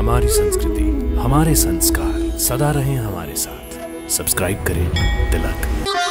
हमारी संस्कृति, हमारे संस्कार सदा रहें हमारे साथ। सब्सक्राइब करें तिलक।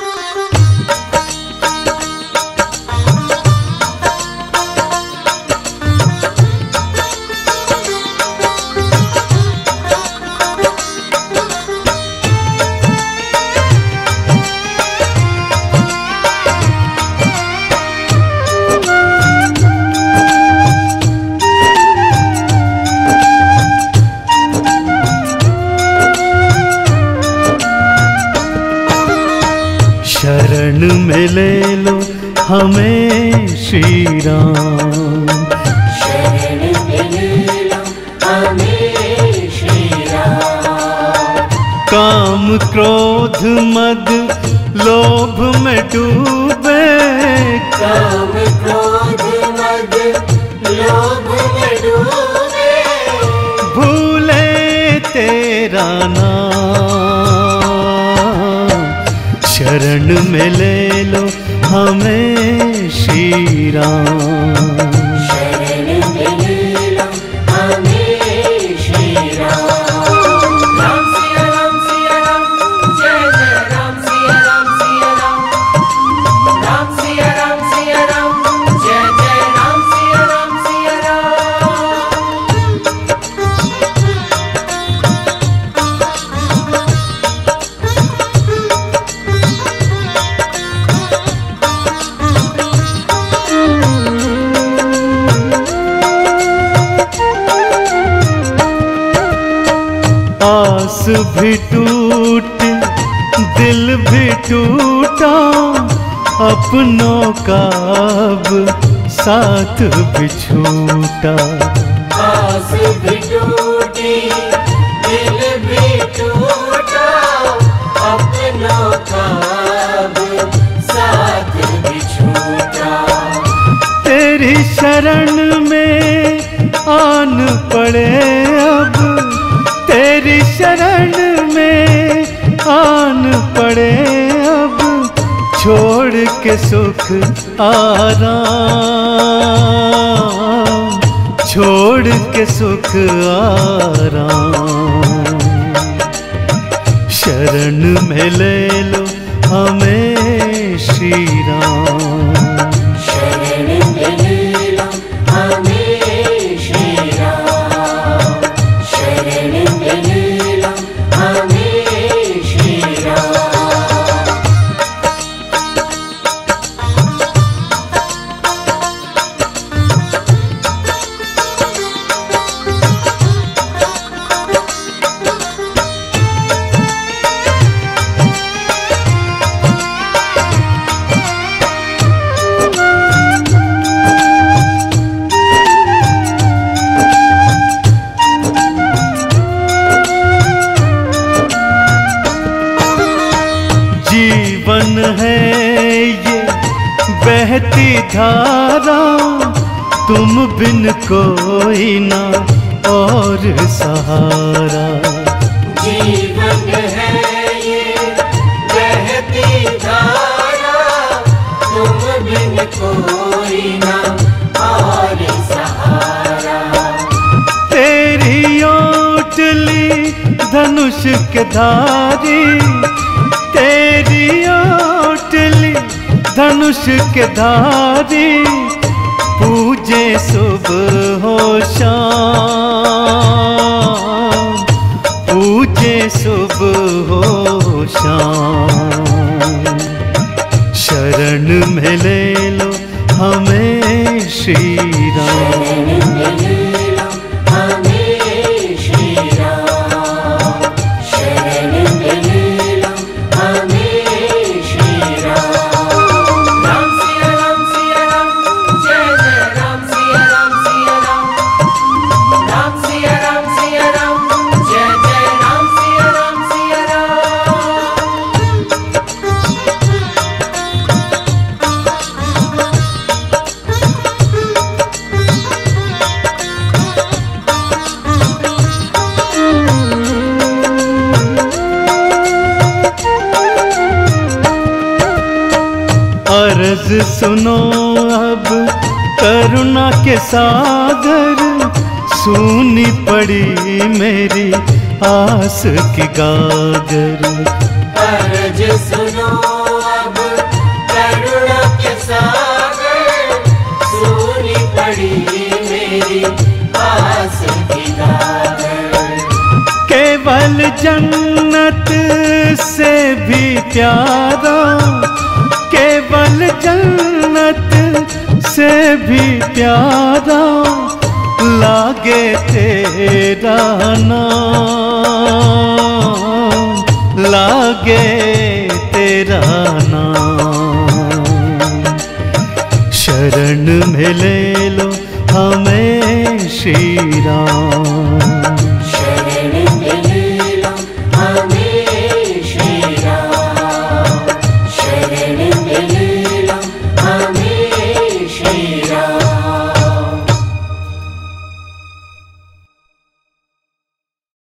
शरण में ले लो हमें श्री राम, शरण में ले लो हमें श्री राम। काम क्रोध मद लोभ में डूबे, काम क्रोध मद लोभ में डूबे, भूले तेरा नाम। शरण में ले लो हमें श्री राम, शरण में ले लो हमें श्री राम। राम सिया राम, जय जय राम सिया राम, सिया राम। राम सिया राम, जय जय राम सिया राम, सिया राम। आस भी टूट दिल भी टूटा, अपनों का अब साथ भी छूटा। आस भी टूटी दिल भी टूटा, अपनों का अब साथ भी छूटा। तेरी शरण में आन पड़े अब, तेरी शरण में आन पड़े अब, छोड़ के सुख आराम, छोड़ के सुख आराम। शरण में ले लो हमें श्री राम, शरण में ले लो हमें श्री राम, शरण में ले लो हमें श्री राम। जीवन है ये बहती धारा, तुम बिन कोई ना और सहारा। जीवन है ये बहती धारा, तुम बिन कोई ना और सहारा। तेरी ओटली धनुष के धारी, तेरी ओटली धनुष के धारी, पूजे सुबह हो शाम, पूजे सुबह हो शाम। शरण में ले लो हमें श्री राम, शरण में ले लो हमें श्री राम, शरण में ले लो हमें श्री राम। राम सिया राम, जय जय राम सिया राम, सिया राम। राम सिया राम, जय जय राम सिया राम, सिया राम। अर्ज सुनो अब करुणा के सागर, सूनी पड़ी मेरी आस की गागर। अर्ज सुनो अब करुणा के सागर, सूनी पड़ी मेरी आस की गागर। केवल जन्नत से भी प्यारा, केवल जन्नत से भी प्यारा लागे तेरा नाम, लागे तेरा नाम। शरण में ले लो हमें श्री राम।